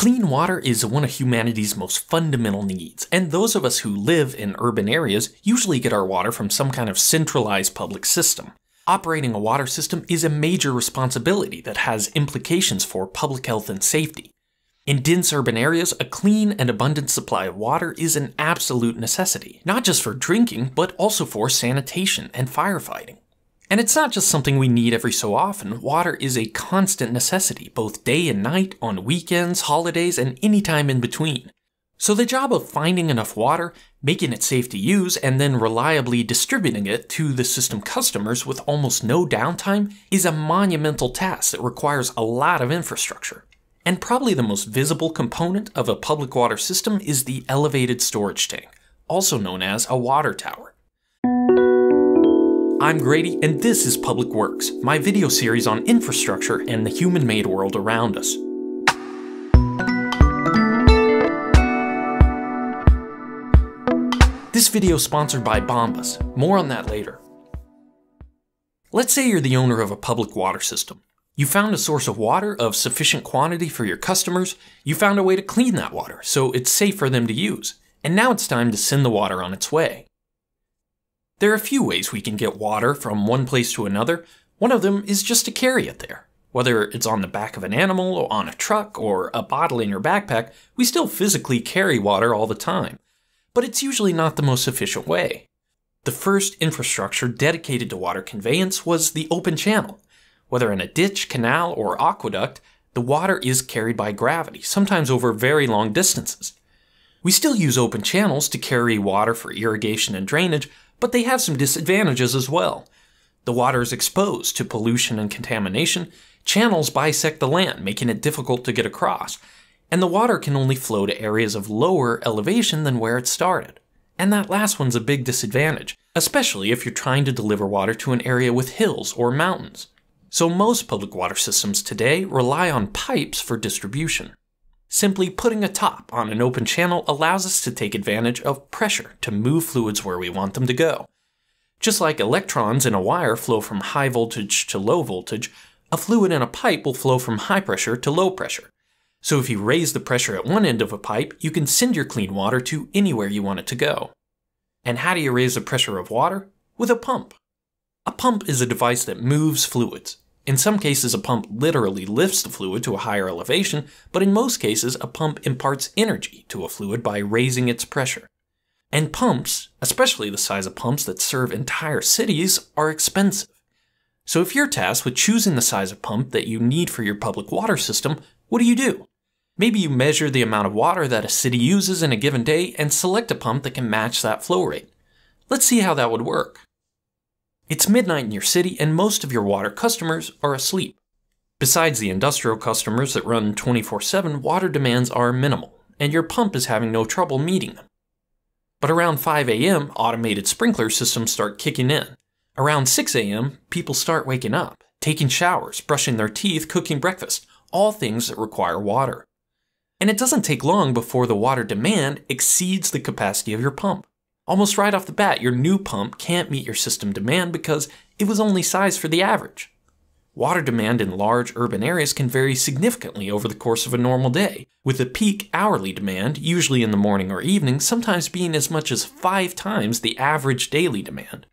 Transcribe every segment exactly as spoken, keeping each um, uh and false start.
Clean water is one of humanity's most fundamental needs, and those of us who live in urban areas usually get our water from some kind of centralized public system. Operating a water system is a major responsibility that has implications for public health and safety. In dense urban areas, a clean and abundant supply of water is an absolute necessity, not just for drinking, but also for sanitation and firefighting. And it's not just something we need every so often. Water is a constant necessity, both day and night, on weekends, holidays, and any time in between. So the job of finding enough water, making it safe to use, and then reliably distributing it to the system customers with almost no downtime is a monumental task that requires a lot of infrastructure. And probably the most visible component of a public water system is the elevated storage tank, also known as a water tower. I'm Grady, and this is Public Works, my video series on infrastructure and the human-made world around us. This video is sponsored by Bombas. More on that later. Let's say you're the owner of a public water system. You found a source of water of sufficient quantity for your customers, you found a way to clean that water so it's safe for them to use, and now it's time to send the water on its way. There are a few ways we can get water from one place to another. One of them is just to carry it there. Whether it's on the back of an animal, or on a truck, or a bottle in your backpack, we still physically carry water all the time. But it's usually not the most efficient way. The first infrastructure dedicated to water conveyance was the open channel. Whether in a ditch, canal, or aqueduct, the water is carried by gravity, sometimes over very long distances. We still use open channels to carry water for irrigation and drainage, but they have some disadvantages as well. The water is exposed to pollution and contamination, channels bisect the land, making it difficult to get across, and the water can only flow to areas of lower elevation than where it started. And that last one's a big disadvantage, especially if you're trying to deliver water to an area with hills or mountains. So most public water systems today rely on pipes for distribution. Simply putting a top on an open channel allows us to take advantage of pressure to move fluids where we want them to go. Just like electrons in a wire flow from high voltage to low voltage, a fluid in a pipe will flow from high pressure to low pressure. So if you raise the pressure at one end of a pipe, you can send your clean water to anywhere you want it to go. And how do you raise the pressure of water? With a pump. A pump is a device that moves fluids. In some cases, a pump literally lifts the fluid to a higher elevation, but in most cases, a pump imparts energy to a fluid by raising its pressure. And pumps, especially the size of pumps that serve entire cities, are expensive. So if you're tasked with choosing the size of pump that you need for your public water system, what do you do? Maybe you measure the amount of water that a city uses in a given day and select a pump that can match that flow rate. Let's see how that would work. It's midnight in your city and most of your water customers are asleep. Besides the industrial customers that run twenty-four seven, water demands are minimal, and your pump is having no trouble meeting them. But around five A M, automated sprinkler systems start kicking in. Around six A M, people start waking up, taking showers, brushing their teeth, cooking breakfast, all things that require water. And it doesn't take long before the water demand exceeds the capacity of your pump. Almost right off the bat, your new pump can't meet your system demand because it was only sized for the average. Water demand in large urban areas can vary significantly over the course of a normal day, with the peak hourly demand, usually in the morning or evening, sometimes being as much as five times the average daily demand.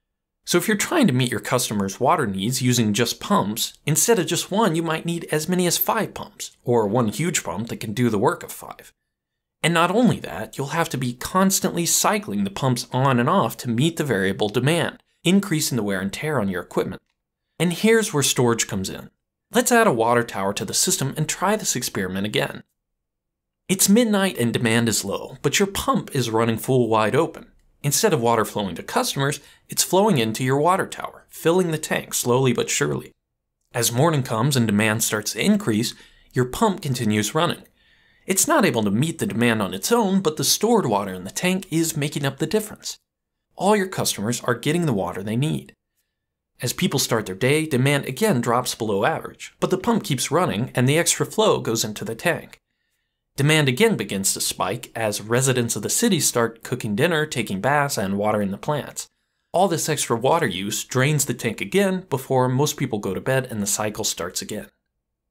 So if you're trying to meet your customers' water needs using just pumps, instead of just one, you might need as many as five pumps, or one huge pump that can do the work of five. And not only that, you'll have to be constantly cycling the pumps on and off to meet the variable demand, increasing the wear and tear on your equipment. And here's where storage comes in. Let's add a water tower to the system and try this experiment again. It's midnight and demand is low, but your pump is running full wide open. Instead of water flowing to customers, it's flowing into your water tower, filling the tank slowly but surely. As morning comes and demand starts to increase, your pump continues running. It's not able to meet the demand on its own, but the stored water in the tank is making up the difference. All your customers are getting the water they need. As people start their day, demand again drops below average, but the pump keeps running and the extra flow goes into the tank. Demand again begins to spike as residents of the city start cooking dinner, taking baths, and watering the plants. All this extra water use drains the tank again before most people go to bed and the cycle starts again.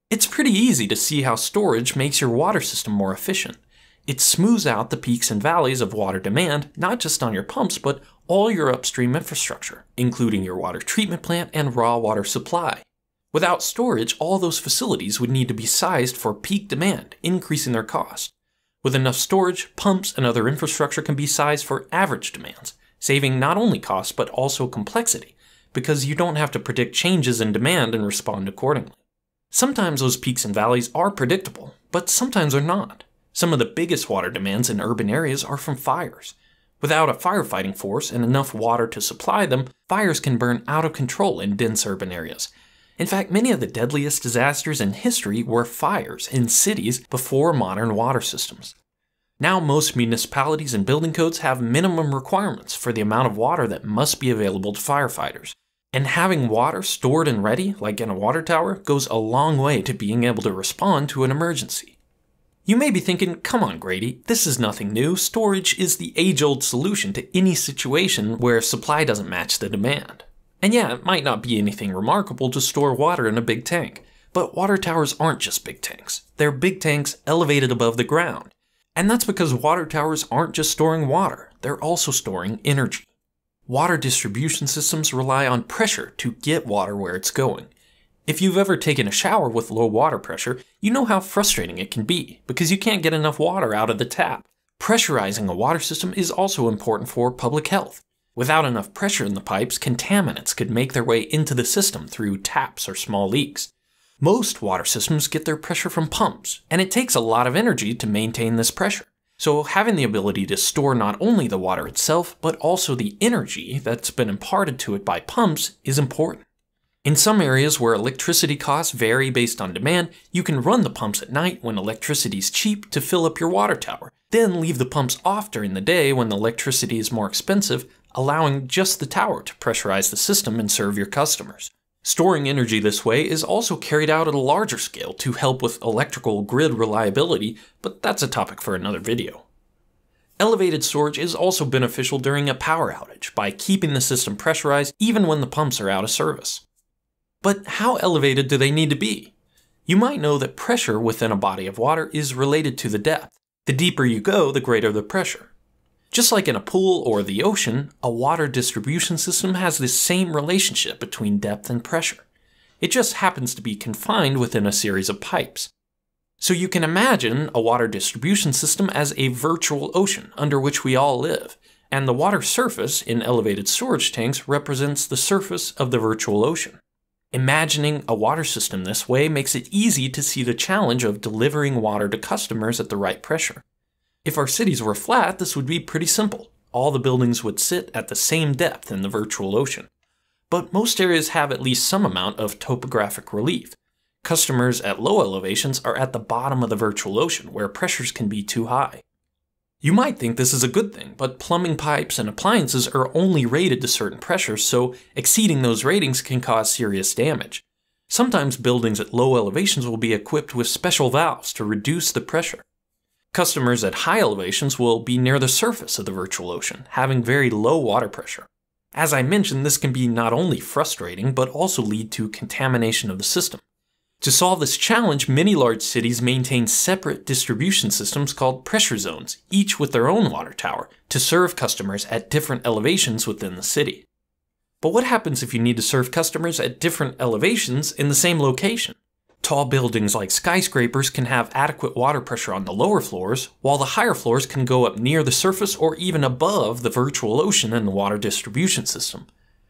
It's pretty easy to see how storage makes your water system more efficient. It smooths out the peaks and valleys of water demand, not just on your pumps, but all your upstream infrastructure, including your water treatment plant and raw water supply. Without storage, all those facilities would need to be sized for peak demand, increasing their cost. With enough storage, pumps and other infrastructure can be sized for average demands, saving not only cost but also complexity, because you don't have to predict changes in demand and respond accordingly. Sometimes those peaks and valleys are predictable, but sometimes they're not. Some of the biggest water demands in urban areas are from fires. Without a firefighting force and enough water to supply them, fires can burn out of control in dense urban areas. In fact, many of the deadliest disasters in history were fires in cities before modern water systems. Now most municipalities and building codes have minimum requirements for the amount of water that must be available to firefighters. And having water stored and ready, like in a water tower, goes a long way to being able to respond to an emergency. You may be thinking, come on Grady, this is nothing new. Storage is the age-old solution to any situation where supply doesn't match the demand. And yeah, it might not be anything remarkable to store water in a big tank, but water towers aren't just big tanks. They're big tanks elevated above the ground. And that's because water towers aren't just storing water, they're also storing energy. Water distribution systems rely on pressure to get water where it's going. If you've ever taken a shower with low water pressure, you know how frustrating it can be, because you can't get enough water out of the tap. Pressurizing a water system is also important for public health. Without enough pressure in the pipes, contaminants could make their way into the system through taps or small leaks. Most water systems get their pressure from pumps, and it takes a lot of energy to maintain this pressure. So having the ability to store not only the water itself, but also the energy that's been imparted to it by pumps is important. In some areas where electricity costs vary based on demand, you can run the pumps at night when electricity is cheap to fill up your water tower, then leave the pumps off during the day when the electricity is more expensive, allowing just the tower to pressurize the system and serve your customers. Storing energy this way is also carried out at a larger scale to help with electrical grid reliability, but that's a topic for another video. Elevated storage is also beneficial during a power outage by keeping the system pressurized even when the pumps are out of service. But how elevated do they need to be? You might know that pressure within a body of water is related to the depth. The deeper you go, the greater the pressure. Just like in a pool or the ocean, a water distribution system has this same relationship between depth and pressure. It just happens to be confined within a series of pipes. So you can imagine a water distribution system as a virtual ocean under which we all live, and the water surface in elevated storage tanks represents the surface of the virtual ocean. Imagining a water system this way makes it easy to see the challenge of delivering water to customers at the right pressure. If our cities were flat, this would be pretty simple. All the buildings would sit at the same depth in the virtual ocean. But most areas have at least some amount of topographic relief. Customers at low elevations are at the bottom of the virtual ocean, where pressures can be too high. You might think this is a good thing, but plumbing pipes and appliances are only rated to certain pressures, so exceeding those ratings can cause serious damage. Sometimes buildings at low elevations will be equipped with special valves to reduce the pressure. Customers at high elevations will be near the surface of the virtual ocean, having very low water pressure. As I mentioned, this can be not only frustrating, but also lead to contamination of the system. To solve this challenge, many large cities maintain separate distribution systems called pressure zones, each with their own water tower, to serve customers at different elevations within the city. But what happens if you need to serve customers at different elevations in the same location? Tall buildings like skyscrapers can have adequate water pressure on the lower floors, while the higher floors can go up near the surface or even above the virtual ocean in the water distribution system.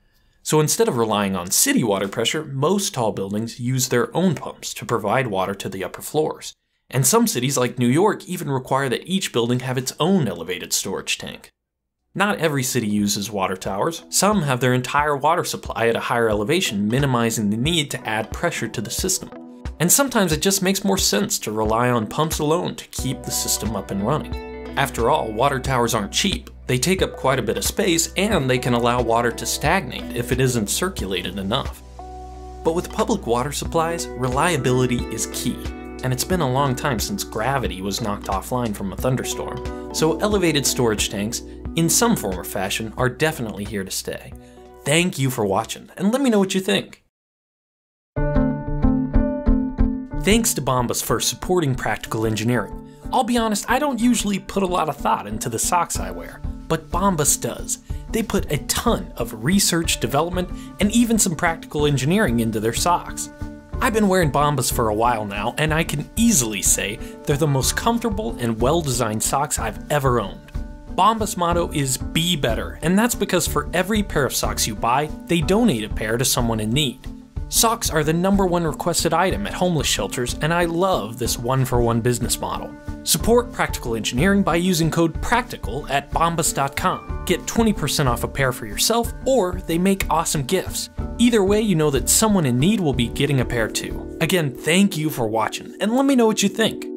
So instead of relying on city water pressure, most tall buildings use their own pumps to provide water to the upper floors. And some cities like New York even require that each building have its own elevated storage tank. Not every city uses water towers. Some have their entire water supply at a higher elevation, minimizing the need to add pressure to the system. And sometimes it just makes more sense to rely on pumps alone to keep the system up and running. After all, water towers aren't cheap. They take up quite a bit of space, and they can allow water to stagnate if it isn't circulated enough. But with public water supplies, reliability is key, and it's been a long time since gravity was knocked offline from a thunderstorm, so elevated storage tanks, in some form or fashion, are definitely here to stay. Thank you for watching, and let me know what you think. Thanks to Bombas for supporting practical engineering. I'll be honest, I don't usually put a lot of thought into the socks I wear, but Bombas does. They put a ton of research, development, and even some practical engineering into their socks. I've been wearing Bombas for a while now, and I can easily say they're the most comfortable and well-designed socks I've ever owned. Bombas' motto is "Be Better," and that's because for every pair of socks you buy, they donate a pair to someone in need. Socks are the number one requested item at homeless shelters, and I love this one-for-one business model. Support practical engineering by using code PRACTICAL at bombas dot com. Get twenty percent off a pair for yourself, or they make awesome gifts. Either way, you know that someone in need will be getting a pair too. Again, thank you for watching, and let me know what you think.